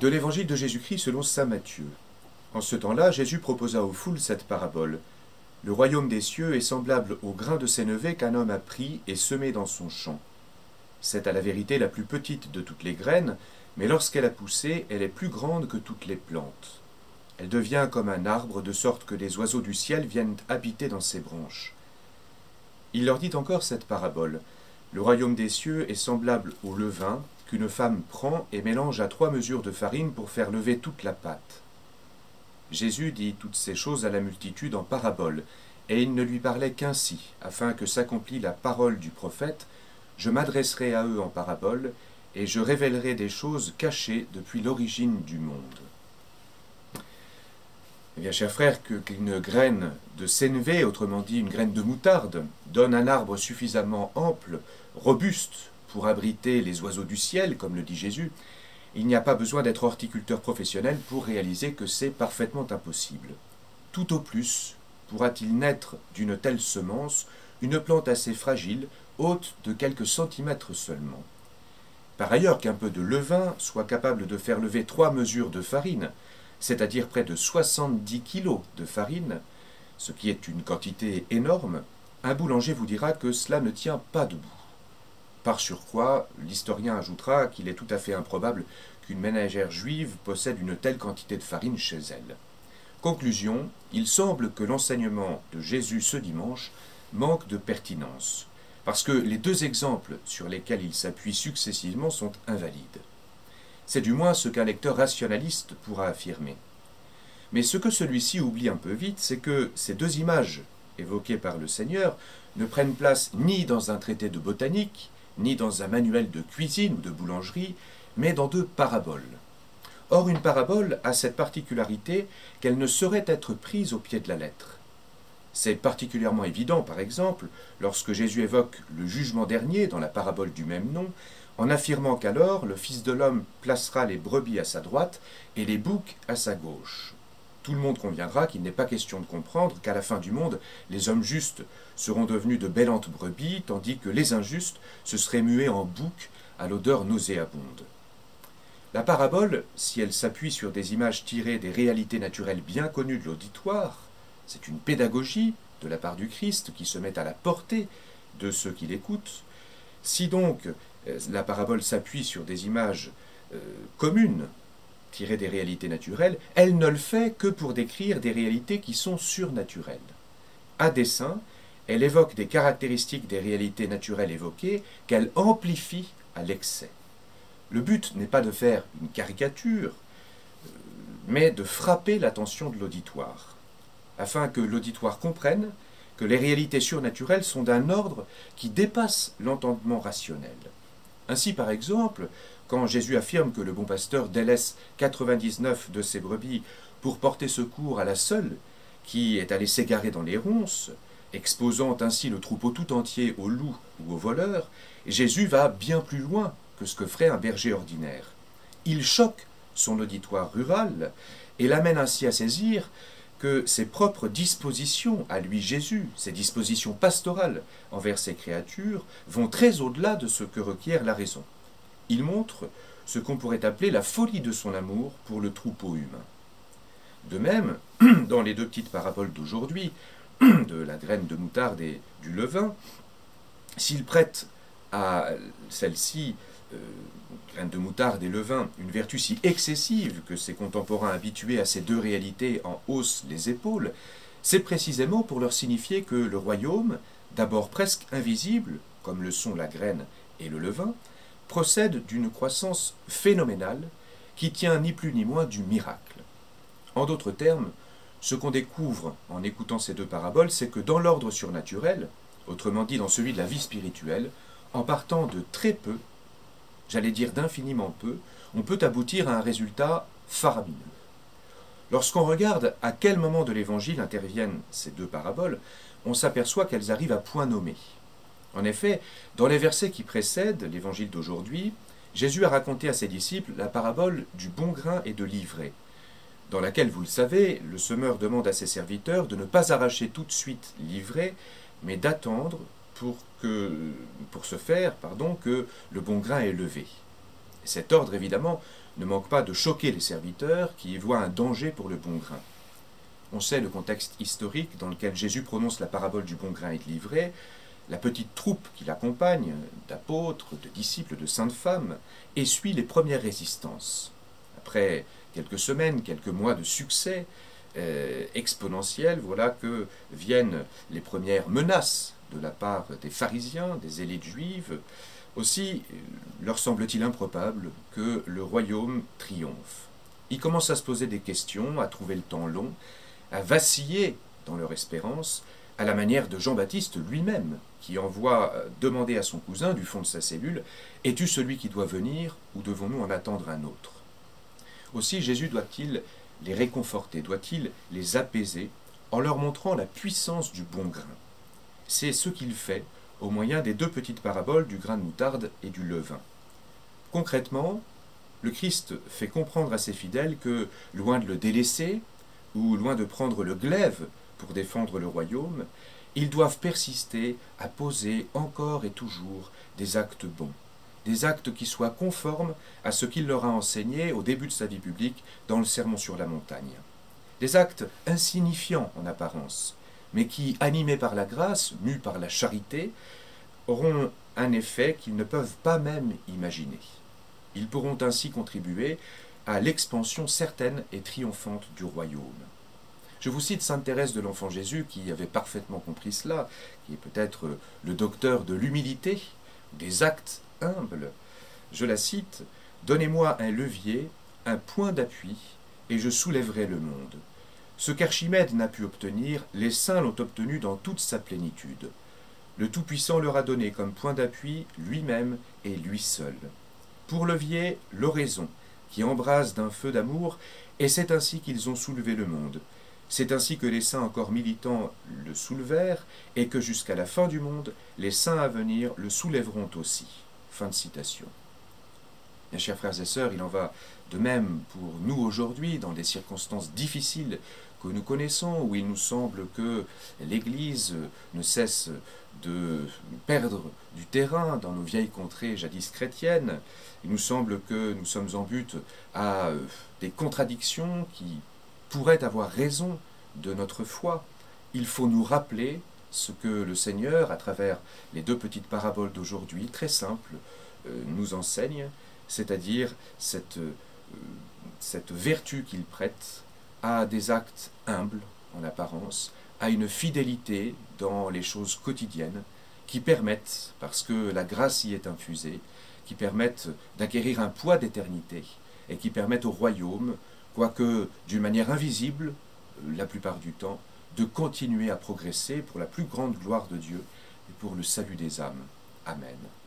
De l'évangile de Jésus-Christ selon saint Matthieu. En ce temps-là, Jésus proposa aux foules cette parabole. Le royaume des cieux est semblable au grain de sénévé qu'un homme a pris et semé dans son champ. C'est à la vérité la plus petite de toutes les graines, mais lorsqu'elle a poussé, elle est plus grande que toutes les plantes. Elle devient comme un arbre, de sorte que les oiseaux du ciel viennent habiter dans ses branches. Il leur dit encore cette parabole. Le royaume des cieux est semblable au levain qu'une femme prend et mélange à 3 mesures de farine pour faire lever toute la pâte. Jésus dit toutes ces choses à la multitude en parabole, et il ne lui parlait qu'ainsi, afin que s'accomplît la parole du prophète. Je m'adresserai à eux en parabole, et je révélerai des choses cachées depuis l'origine du monde. Eh bien, chers frères, qu'une graine de sénévé, autrement dit une graine de moutarde, donne un arbre suffisamment ample, robuste, pour abriter les oiseaux du ciel, comme le dit Jésus, il n'y a pas besoin d'être horticulteur professionnel pour réaliser que c'est parfaitement impossible. Tout au plus pourra-t-il naître d'une telle semence une plante assez fragile, haute de quelques centimètres seulement. Par ailleurs, qu'un peu de levain soit capable de faire lever 3 mesures de farine, c'est-à-dire près de 70 kilos de farine, ce qui est une quantité énorme, un boulanger vous dira que cela ne tient pas debout. Par surcroît, l'historien ajoutera qu'il est tout à fait improbable qu'une ménagère juive possède une telle quantité de farine chez elle. Conclusion, il semble que l'enseignement de Jésus ce dimanche manque de pertinence, parce que les 2 exemples sur lesquels il s'appuie successivement sont invalides. C'est du moins ce qu'un lecteur rationaliste pourra affirmer. Mais ce que celui-ci oublie un peu vite, c'est que ces 2 images évoquées par le Seigneur ne prennent place ni dans un traité de botanique, ni dans un manuel de cuisine ou de boulangerie, mais dans 2 paraboles. Or, une parabole a cette particularité qu'elle ne saurait être prise au pied de la lettre. C'est particulièrement évident, par exemple, lorsque Jésus évoque le jugement dernier dans la parabole du même nom, en affirmant qu'alors le Fils de l'homme placera les brebis à sa droite et les boucs à sa gauche. Tout le monde conviendra qu'il n'est pas question de comprendre qu'à la fin du monde, les hommes justes seront devenus de bêlantes brebis, tandis que les injustes se seraient mués en boucs à l'odeur nauséabonde. La parabole, si elle s'appuie sur des images tirées des réalités naturelles bien connues de l'auditoire, c'est une pédagogie de la part du Christ qui se met à la portée de ceux qui l'écoutent. Si donc la parabole s'appuie sur des images communes, tirées des réalités naturelles, elle ne le fait que pour décrire des réalités qui sont surnaturelles. À dessein, elle évoque des caractéristiques des réalités naturelles évoquées qu'elle amplifie à l'excès. Le but n'est pas de faire une caricature, mais de frapper l'attention de l'auditoire, afin que l'auditoire comprenne que les réalités surnaturelles sont d'un ordre qui dépasse l'entendement rationnel. Ainsi, par exemple, quand Jésus affirme que le bon pasteur délaisse 99 de ses brebis pour porter secours à la seule qui est allée s'égarer dans les ronces, exposant ainsi le troupeau tout entier aux loups ou aux voleurs, Jésus va bien plus loin que ce que ferait un berger ordinaire. Il choque son auditoire rural et l'amène ainsi à saisir que ses propres dispositions à lui Jésus, ses dispositions pastorales envers ses créatures, vont très au-delà de ce que requiert la raison. Il montre ce qu'on pourrait appeler la folie de son amour pour le troupeau humain. De même, dans les 2 petites paraboles d'aujourd'hui, de la graine de moutarde et du levain, s'il prête à celle-ci, graine de moutarde et levain, une vertu si excessive que ses contemporains habitués à ces 2 réalités en haussent les épaules, c'est précisément pour leur signifier que le royaume, d'abord presque invisible, comme le sont la graine et le levain, procède d'une croissance phénoménale qui tient ni plus ni moins du miracle. En d'autres termes, ce qu'on découvre en écoutant ces 2 paraboles, c'est que dans l'ordre surnaturel, autrement dit dans celui de la vie spirituelle, en partant de très peu, j'allais dire d'infiniment peu, on peut aboutir à un résultat faramineux. Lorsqu'on regarde à quel moment de l'Évangile interviennent ces 2 paraboles, on s'aperçoit qu'elles arrivent à point nommé. En effet, dans les versets qui précèdent l'Évangile d'aujourd'hui, Jésus a raconté à ses disciples la parabole du bon grain et de l'ivraie, dans laquelle, vous le savez, le semeur demande à ses serviteurs de ne pas arracher tout de suite l'ivraie, mais d'attendre pour ce faire, que le bon grain est levé. Et cet ordre, évidemment, ne manque pas de choquer les serviteurs qui y voient un danger pour le bon grain. On sait le contexte historique dans lequel Jésus prononce la parabole du bon grain et de l'ivraie. La petite troupe qui l'accompagne, d'apôtres, de disciples, de saintes femmes, essuie les premières résistances. Après quelques semaines, quelques mois de succès exponentiel, voilà que viennent les premières menaces de la part des pharisiens, des élites juives. Aussi, leur semble-t-il improbable que le royaume triomphe. Ils commencent à se poser des questions, à trouver le temps long, à vaciller dans leur espérance, à la manière de Jean-Baptiste lui-même, qui envoie demander à son cousin, du fond de sa cellule, « Es-tu celui qui doit venir, ou devons-nous en attendre un autre ?» Aussi, Jésus doit-il les réconforter, doit-il les apaiser, en leur montrant la puissance du bon grain. C'est ce qu'il fait au moyen des deux petites paraboles du grain de moutarde et du levain. Concrètement, le Christ fait comprendre à ses fidèles que, loin de le délaisser, ou loin de prendre le glaive pour défendre le royaume, ils doivent persister à poser encore et toujours des actes bons, des actes qui soient conformes à ce qu'il leur a enseigné au début de sa vie publique dans le Sermon sur la montagne. Des actes insignifiants en apparence, mais qui, animés par la grâce, mus par la charité, auront un effet qu'ils ne peuvent pas même imaginer. Ils pourront ainsi contribuer à l'expansion certaine et triomphante du royaume. Je vous cite sainte Thérèse de l'Enfant Jésus, qui avait parfaitement compris cela, qui est peut-être le docteur de l'humilité, des actes humbles. Je la cite, « Donnez-moi un levier, un point d'appui, et je soulèverai le monde. Ce qu'Archimède n'a pu obtenir, les saints l'ont obtenu dans toute sa plénitude. Le Tout-Puissant leur a donné comme point d'appui lui-même et lui seul. Pour levier, l'oraison, qui embrase d'un feu d'amour, et c'est ainsi qu'ils ont soulevé le monde. C'est ainsi que les saints encore militants le soulevèrent, et que jusqu'à la fin du monde, les saints à venir le soulèveront aussi. » Fin de citation. Mes chers frères et sœurs, il en va de même pour nous aujourd'hui, dans des circonstances difficiles que nous connaissons, où il nous semble que l'Église ne cesse de perdre du terrain dans nos vieilles contrées jadis chrétiennes. Il nous semble que nous sommes en butte à des contradictions qui pourraient avoir raison de notre foi. Il faut nous rappeler ce que le Seigneur, à travers les deux petites paraboles d'aujourd'hui, très simples, nous enseigne, c'est-à-dire cette vertu qu'il prête à des actes humbles en apparence, à une fidélité dans les choses quotidiennes qui permettent, parce que la grâce y est infusée, qui permettent d'acquérir un poids d'éternité et qui permettent au royaume, quoique d'une manière invisible, la plupart du temps, de continuer à progresser pour la plus grande gloire de Dieu et pour le salut des âmes. Amen.